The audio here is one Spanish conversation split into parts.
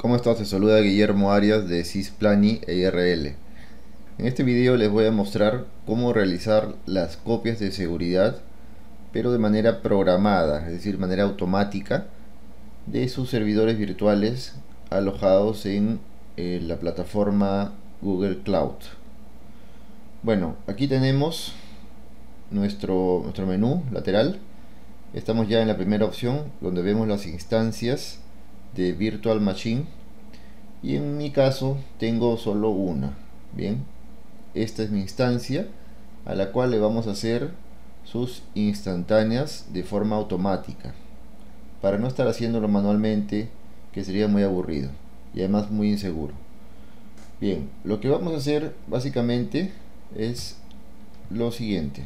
¿Cómo estás? Te saluda Guillermo Arias de Sysplani ERL. En este video les voy a mostrar cómo realizar las copias de seguridad, pero de manera programada, es decir, de manera automática, de sus servidores virtuales alojados en la plataforma Google Cloud. Bueno, aquí tenemos nuestro menú lateral. Estamos ya en la primera opción donde vemos las instancias de Virtual Machine, y en mi caso tengo solo una. Bien, esta es mi instancia a la cual le vamos a hacer sus instantáneas de forma automática, para no estar haciéndolo manualmente, que sería muy aburrido y además muy inseguro. Bien, lo que vamos a hacer básicamente es lo siguiente.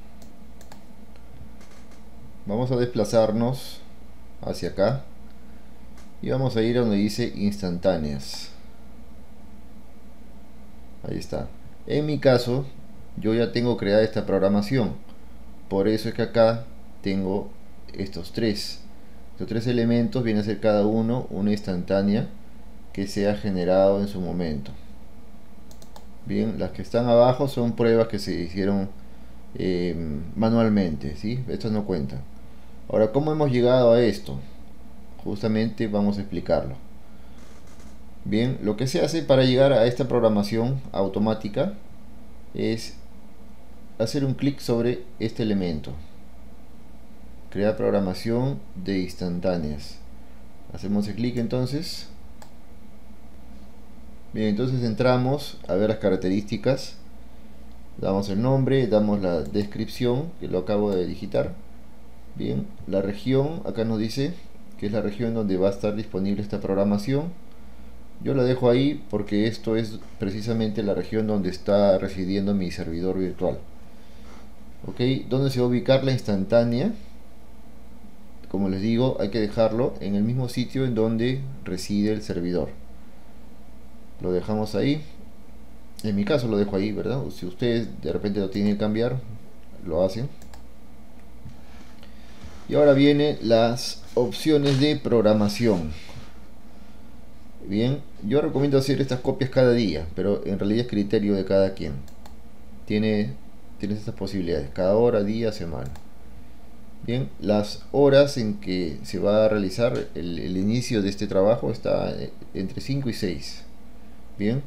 Vamos a desplazarnos hacia acá y vamos a ir a donde dice instantáneas. Ahí está. En mi caso, yo ya tengo creada esta programación, por eso es que acá tengo estos tres elementos. Viene a ser cada uno una instantánea que se ha generado en su momento. Bien, las que están abajo son pruebas que se hicieron manualmente, ¿sí? Estas no cuentan. Ahora, ¿cómo hemos llegado a esto? Justamente vamos a explicarlo. Bien, lo que se hace para llegar a esta programación automática es hacer un clic sobre este elemento, crear programación de instantáneas. Hacemos el clic entonces. Bien, entonces entramos a ver las características, damos el nombre, damos la descripción, que lo acabo de digitar. Bien, la región, acá nos dice que es la región donde va a estar disponible esta programación. Yo la dejo ahí porque esto es precisamente la región donde está residiendo mi servidor virtual. Ok, ¿dónde se va a ubicar la instantánea? Como les digo, hay que dejarlo en el mismo sitio en donde reside el servidor. Lo dejamos ahí. En mi caso lo dejo ahí, ¿verdad? Si ustedes de repente lo tienen que cambiar, lo hacen. Y ahora vienen las opciones de programación. Bien, yo recomiendo hacer estas copias cada día, pero en realidad es criterio de cada quien. Tienes estas posibilidades, cada hora, día, semana. Bien, las horas en que se va a realizar el inicio de este trabajo está entre 5 y 6. Bien,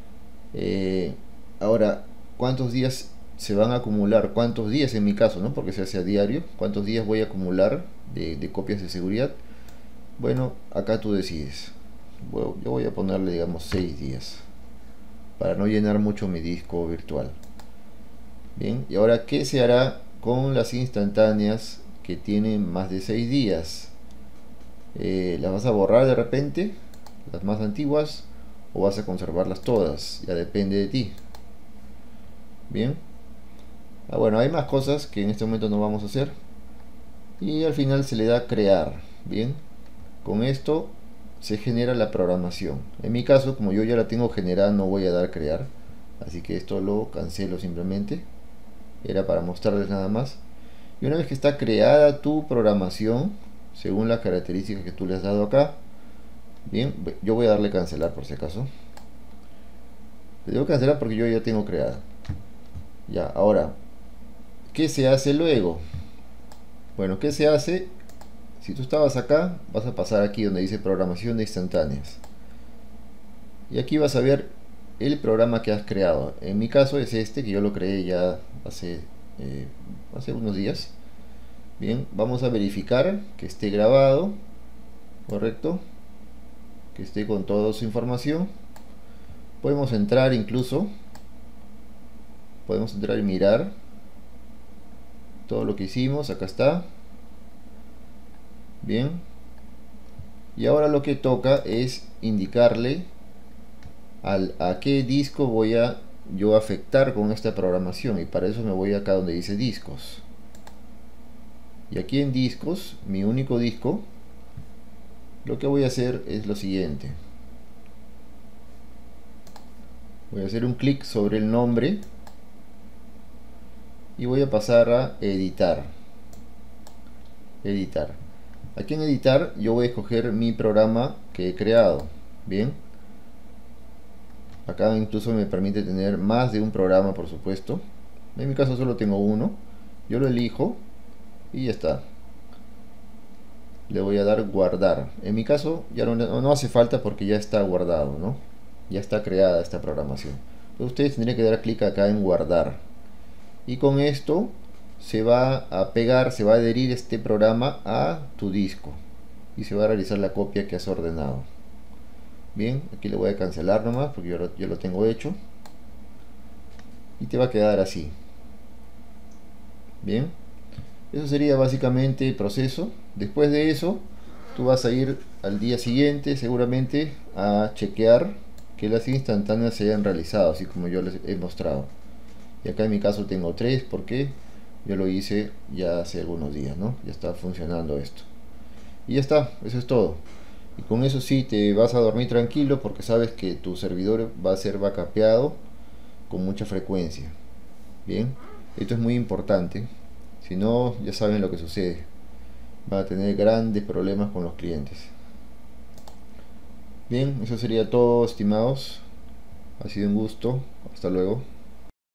ahora, ¿cuántos días se van a acumular? ¿Cuántos días en mi caso, no? Porque se hace a diario. ¿Cuántos días voy a acumular de copias de seguridad? Bueno, acá tú decides. Bueno, yo voy a ponerle, digamos, 6 días para no llenar mucho mi disco virtual. Bien, y ahora, ¿qué se hará con las instantáneas que tienen más de 6 días? ¿Las vas a borrar de repente, las más antiguas, o vas a conservarlas todas? Ya depende de ti. Bien, bueno, hay más cosas que en este momento no vamos a hacer, y al final se le da crear. Bien, con esto se genera la programación. En mi caso, como yo ya la tengo generada, no voy a dar crear, así que esto lo cancelo simplemente. Era para mostrarles nada más. Y una vez que está creada tu programación según las características que tú le has dado acá, bien, yo voy a darle cancelar por si acaso. Le debo cancelar porque yo ya tengo creada. Ya, ahora, ¿qué se hace luego? Bueno, ¿qué se hace? Si tú estabas acá, vas a pasar aquí donde dice programación de instantáneas, y aquí vas a ver el programa que has creado. En mi caso es este, que yo lo creé ya hace unos días. Bien, vamos a verificar que esté grabado, correcto, que esté con toda su información. Podemos entrar incluso, podemos entrar y mirar todo lo que hicimos. Acá está. Bien, y ahora lo que toca es indicarle a qué disco voy a yo afectar con esta programación, y para eso me voy acá donde dice discos, y aquí en discos, mi único disco, lo que voy a hacer es lo siguiente. Voy a hacer un clic sobre el nombre y voy a pasar a editar. Aquí en editar yo voy a escoger mi programa que he creado. Bien, acá incluso me permite tener más de un programa, por supuesto. En mi caso solo tengo uno, yo lo elijo y ya está. Le voy a dar guardar. En mi caso ya no hace falta porque ya está guardado, ¿no? Ya está creada esta programación. Entonces ustedes tendrían que dar clic acá en guardar. Y con esto se va a pegar, se va a adherir este programa a tu disco. Y se va a realizar la copia que has ordenado. Bien, aquí le voy a cancelar nomás porque yo lo tengo hecho. Y te va a quedar así. Bien, eso sería básicamente el proceso. Después de eso, tú vas a ir al día siguiente seguramente a chequear que las instantáneas se hayan realizado, así como yo les he mostrado. Y acá en mi caso tengo 3 porque yo lo hice ya hace algunos días, ¿no? Ya está funcionando esto. Y ya está, eso es todo. Y con eso sí te vas a dormir tranquilo porque sabes que tu servidor va a ser backupeado con mucha frecuencia. Bien, esto es muy importante. Si no, ya saben lo que sucede. Va a tener grandes problemas con los clientes. Bien, eso sería todo, estimados. Ha sido un gusto. Hasta luego.